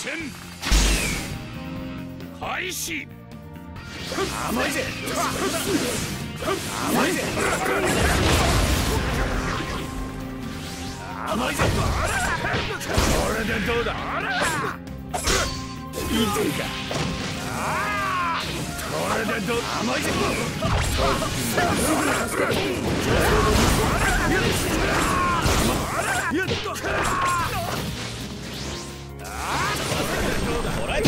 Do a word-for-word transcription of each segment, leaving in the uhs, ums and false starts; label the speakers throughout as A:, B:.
A: 戦開始。
B: 甘いぜ。甘いぜ。甘いぜ。これでどうだ。いいか。これでどう。甘いぜ。もらえた。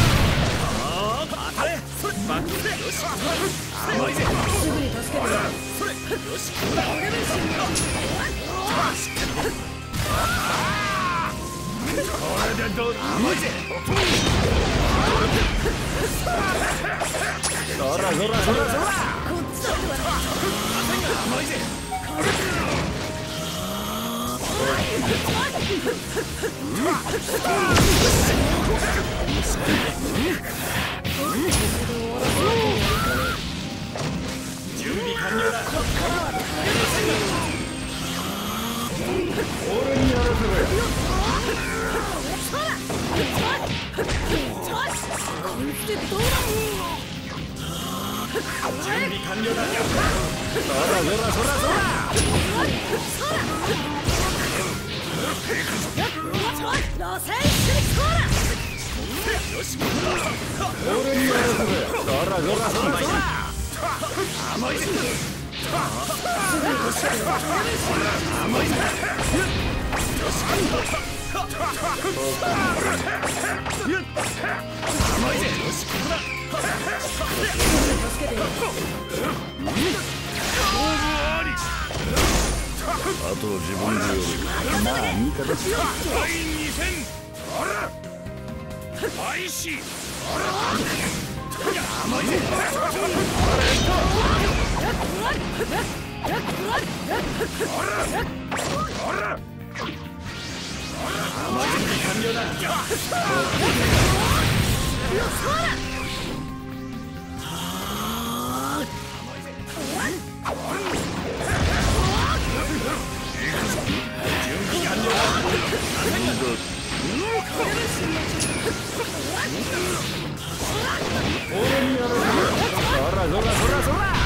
B: 甘いぜ。
C: すぐに助けて。
B: それ。よし。これでどうだ。甘いぜ。そらそらそらそら。
C: こっちだってば。
B: 甘いぜ。準備完了だ。俺にやらせろよ。
C: こいつでどうだ。
B: 準備完了だ。そらそらそらそら。
C: 螺旋式コーラ。
B: よし。俺にやらせろよ。そらそらそらそら。甘いぜ。甘いぜ。よし。甘いぜ。よし。ここだ。
C: 助けてよ。
B: あと自分でやる。まあいい形だ。
A: だいに戦開始。
B: 甘いぜ。甘いぜ。完了だ。俺にやらせろ。そらそらそらそら。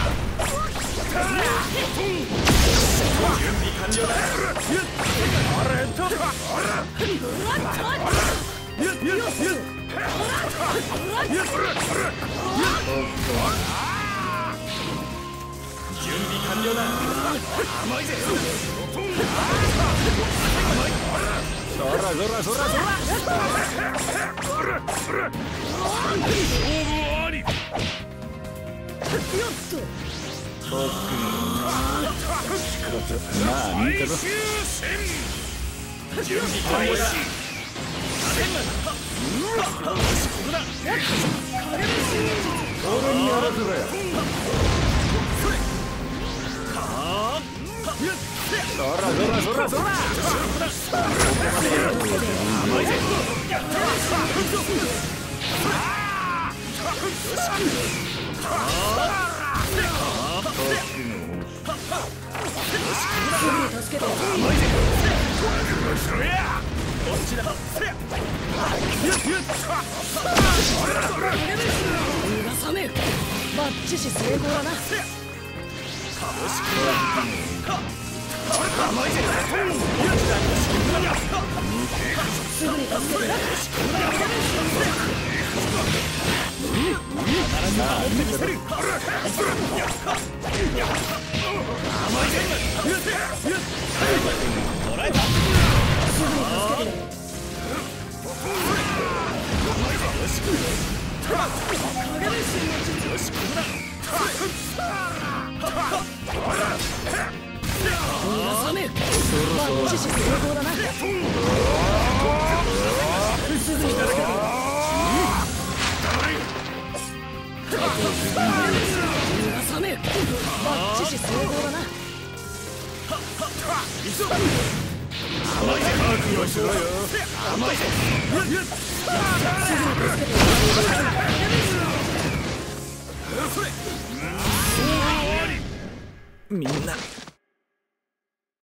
B: 準備完了だ。あれと。準備完了だ。甘いぜ。甘い。そらそらそらそら。まあいいかな。準備完了だ。俺にやらせろよ。そらそらそらそら。甘いぜ。
C: 助けて。
B: 甘いぜ。こっちだ。
C: 目が覚める。バッチシ成功だな。
B: 甘いぜ。
C: すぐに助けて。
B: まあいいかな。甘いぜ。もらえた。
C: すぐに助けて。
B: よし。よし。
C: 目が覚める。バッチシ成功だな。すぐに助けて。目が覚める。バッチシ成功だな。
B: 甘いぜ。覚悟しろよ。甘いぜ。みんな